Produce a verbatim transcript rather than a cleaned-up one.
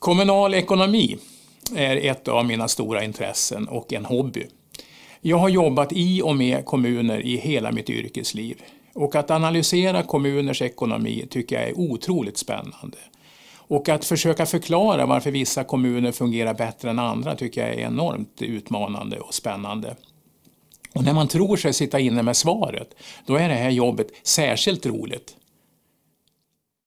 Kommunal ekonomi är ett av mina stora intressen och en hobby. Jag har jobbat i och med kommuner i hela mitt yrkesliv. Och att analysera kommuners ekonomi tycker jag är otroligt spännande. Och att försöka förklara varför vissa kommuner fungerar bättre än andra tycker jag är enormt utmanande och spännande. Och när man tror sig sitta inne med svaret, då är det här jobbet särskilt roligt.